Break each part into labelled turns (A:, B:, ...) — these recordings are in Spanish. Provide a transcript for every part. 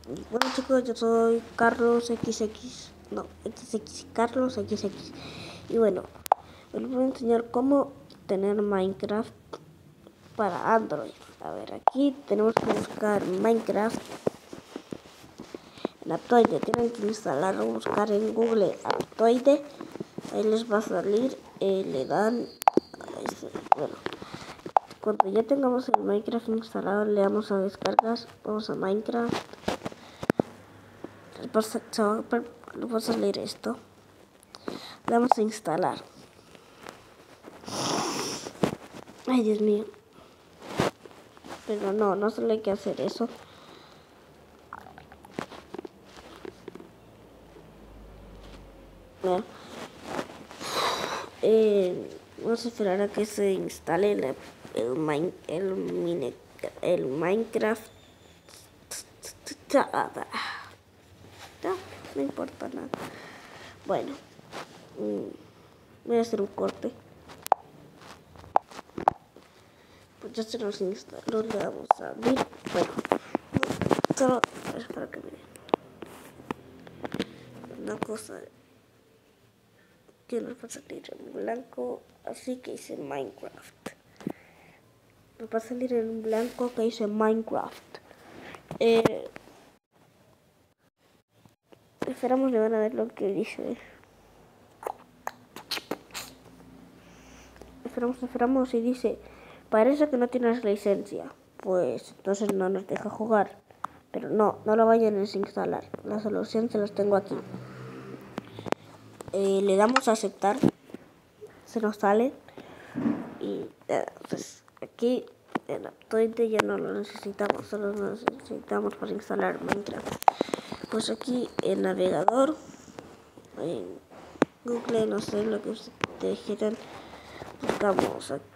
A: Bueno chicos, yo soy Carlos XX, no, XX, Carlos XX. Y bueno, les voy a enseñar cómo tener Minecraft para Android. A ver, aquí tenemos que buscar Minecraft en Aptoide. Tienen que instalarlo, buscar en Google Aptoide. Ahí les va a salir, le dan, bueno, cuando ya tengamos el Minecraft instalado, le damos a descargas, vamos a Minecraft. Les va a salir esto. Le damos a instalar. Ay, Dios mío. Pero no solo hay que hacer eso. Bueno, vamos a esperar a que se instale el Minecraft. No importa nada. Bueno, voy a hacer un corte. Pues ya se nos instaló, le damos a abrir. Bueno, solo es para que miren. Una cosa que nos va a salir en blanco, así que dice Minecraft. Nos va a salir en blanco que dice Minecraft. Esperamos le van a ver lo que dice. Esperamos y dice, parece que no tienes licencia. Pues entonces no nos deja jugar. Pero no lo vayan a desinstalar. La solución se las tengo aquí. Le damos a aceptar. Se nos sale. Y pues aquí en Aptoide ya no lo necesitamos. Solo lo necesitamos para instalar Minecraft. Pues aquí el navegador, en Google, no sé lo que ustedes quieran, buscamos aquí.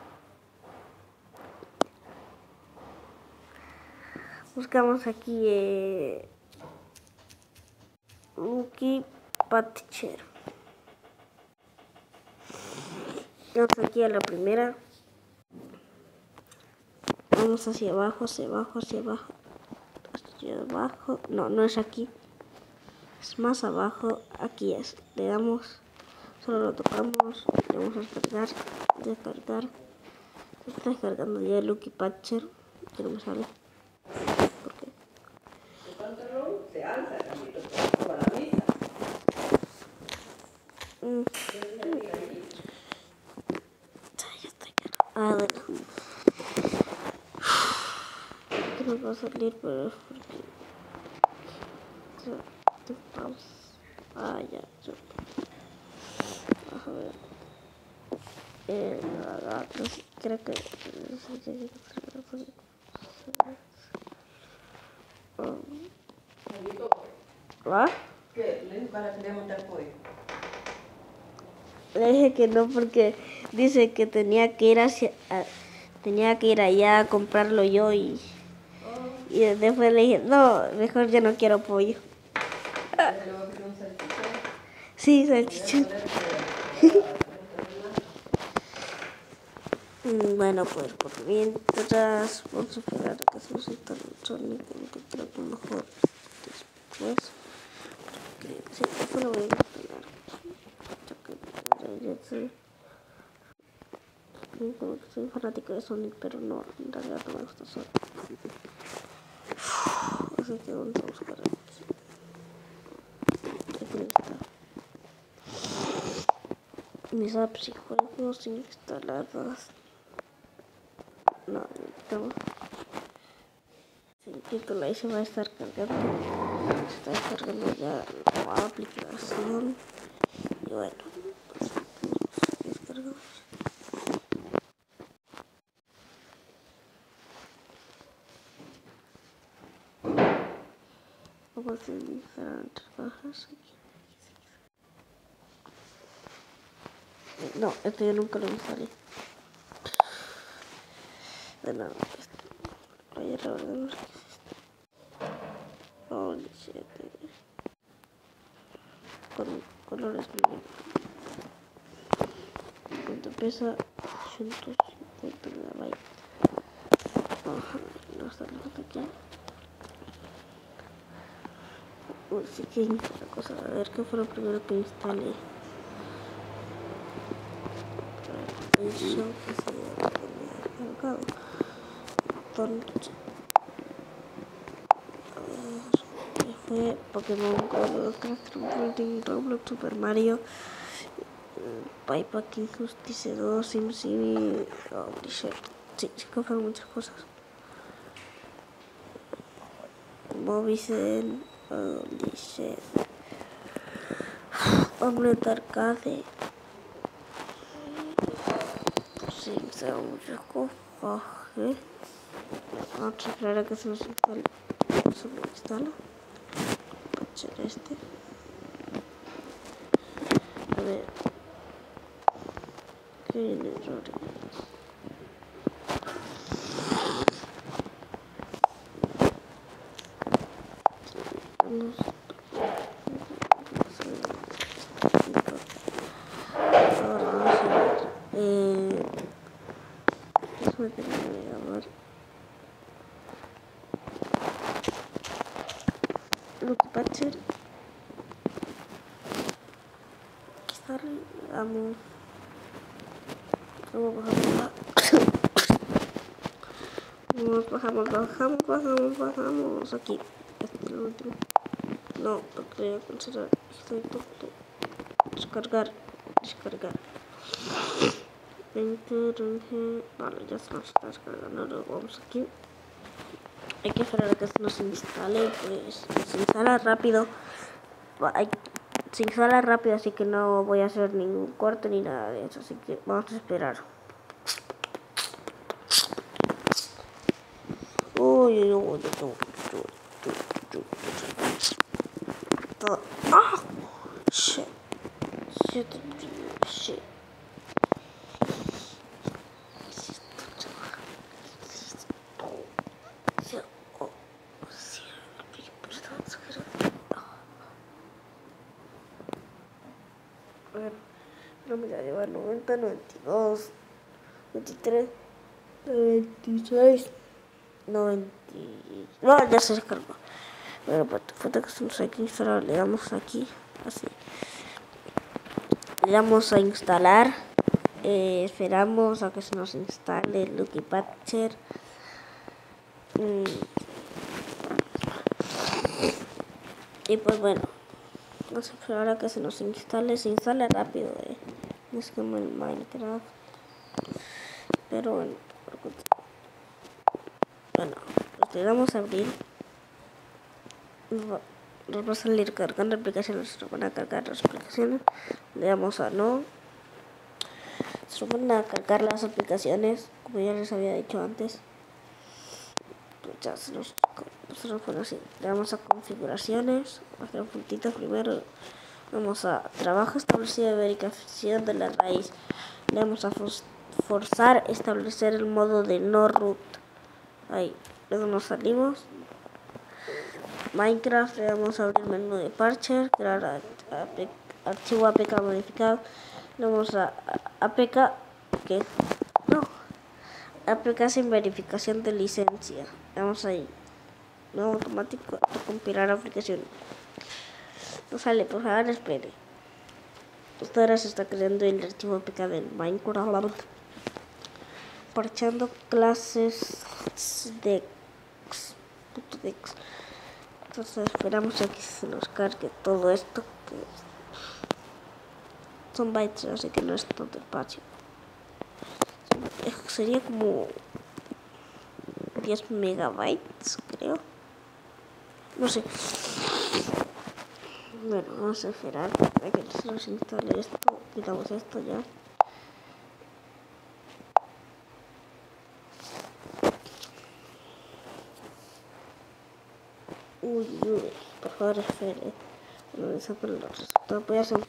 A: Buscamos aquí Lucky Patcher. Vamos aquí a la primera. Vamos hacia abajo, hacia abajo, hacia abajo. Hacia abajo. No es aquí. Es más abajo. Aquí es. Le damos. Solo lo tocamos. Le vamos a descargar. Descargar. Está descargando ya el Lucky Patcher. Que no me sale. ¿Por qué?
B: El pantalón se alza también. Para la mesa.
A: Ya está. Ah, bueno. Que nos va a salir, pero es porque pausa. Ah, ya. Vamos a ver. Creo que ¿va?
B: ¿Qué? ¿Le dijo que ahora quería montar pollo?
A: Le dije que no porque dice que tenía que ir allá a comprarlo yo y después le dije, no, mejor ya no quiero pollo.
B: ¿Le voy a pedir un salchichón?
A: Sí, salchichón. Bueno, pues por mientras vamos a esperar a que se nos instale el Sonic, encontrar lo mejor después. Porque sí, después lo voy a instalar. Yo soy fanático de Sonic, pero no, en realidad no me gusta Sonic. Así que vamos a buscar aquí. Aquí está. Mis apps y juegos instalados. No, necesitamos. Que la se va a estar cargando. Se está descargando ya la aplicación. Y bueno, pues descargamos. Vamos a iniciar bajas aquí. No, esto yo nunca lo instalé. Bueno, voy a revelar que es esto. Holy shit. Con colores bonitos. Cuánto pesa 150 megabytes. Ajá, no está lejos aquí. Así que otra cosa, a ver qué fue lo primero que instalé. El show que se había cargado. Entonces, a ver, ¿qué fue? Pokémon Go, Craft Roblox, Super Mario, Pipe Injustice 2, SimCity, Holy shit. Sí, que fueron muchas cosas. Mobicen, Holy shit. Omelette Arcade. Sí, se da muchas cosas. Vamos a esperar a que se nos instale. Se lo instala. Patcher este. A ver. ¿Qué viene error? Ahora vamos a ver. Déjame terminar de grabar. Lucky Patcher. Aquí está. Vamos. Bajamos. Aquí. Este es el último. No, porque voy a cancelar. Estoy tonto. Descargar. 20. Vale, ya se nos está descargando. Lo vamos aquí. Hay que esperar a que se nos instale. Pues se instala rápido. Se instala rápido, así que no voy a hacer ningún corte ni nada de eso. Así que vamos a esperar. ¡Ah! Shit. A ver, no me la lleva 90, 92, 23, 26, 90. No, ya se descargó. Bueno, pues falta que se nos hay que instalar. Le damos aquí, así. Le damos a instalar. Esperamos a que se nos instale el Lucky Patcher. Y pues bueno, vamos a esperar a que se nos instale. Se instala rápido, no es como el Minecraft. Pero bueno, le damos a abrir. Nos va a salir cargando aplicaciones. Nos van a cargar las aplicaciones. Le damos a no. Se van a cargar las aplicaciones, como ya les había dicho antes. Ya se nos pone así. Le damos a configuraciones, a hacer puntitos primero. Vamos a trabajo establecido de verificación de la raíz. Le damos a forzar establecer el modo de no root. Ahí, luego nos salimos. Minecraft, le damos a abrir menú de Patcher, crear archivo APK modificado. Le damos a APK, que no, APK sin verificación de licencia. Vamos ahí, no automático, compilar aplicación. No sale, por favor, espere. Hasta ahora se está creando el archivo APK del Minecraft. Parchando clases dex. Entonces esperamos a que se nos cargue todo esto, que son bytes, así que no es todo espacio. Sería como 10 megabytes, creo. No sé. Bueno, vamos a esperar a que se nos instale esto. Quitamos esto ya. Uy, por favor, espere. No saco los resultados. Voy a hacer.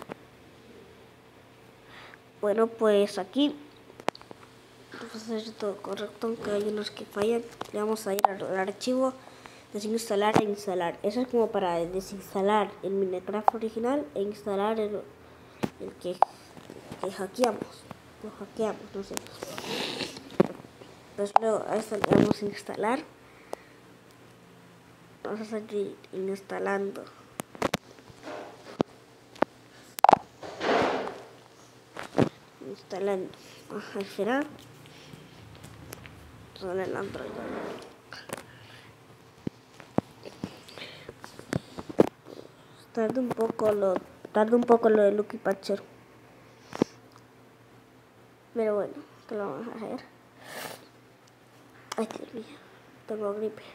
A: Bueno, pues aquí vamos a hacer todo correcto, aunque hay unos que fallan. Le vamos a ir al archivo, desinstalar e instalar. Eso es como para desinstalar el Minecraft original e instalar el que hackeamos. Lo hackeamos, no sé. Pues luego a esto le vamos a instalar. Vamos a seguir instalando. instalando. Al final sale el Android. Tarda un poco lo de Lucky Patcher. Pero bueno, ¿qué lo vamos a hacer? Ay, Dios mío, tengo gripe.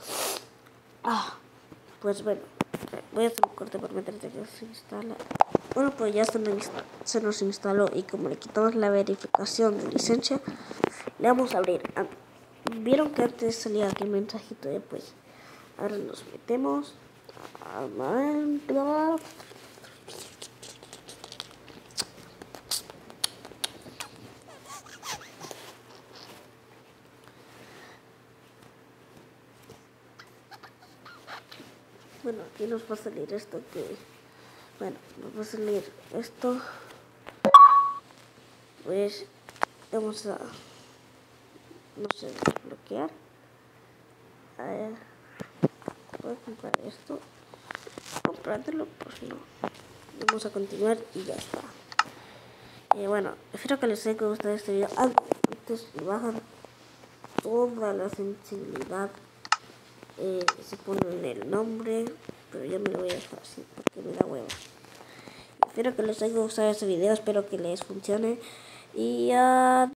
A: Pues bueno, voy a hacer un corte por mientras que se instala. Bueno, pues ya se nos instaló y como le quitamos la verificación de licencia, le vamos a abrir. Vieron que antes salía aquí el mensajito de pues. Ahora nos metemos. Bueno, aquí nos va a salir esto que... Bueno, nos va a salir esto. Pues vamos a... No sé, bloquear. A ver... ¿Puedo comprar esto? Comprártelo, pues no. Vamos a continuar y ya está. Bueno, espero que les haya gustado este video. Antes bajan toda la sensibilidad. Se ponen el nombre, pero yo me lo voy a dejar así porque me da hueva. Espero que les haya gustado este video, espero que les funcione y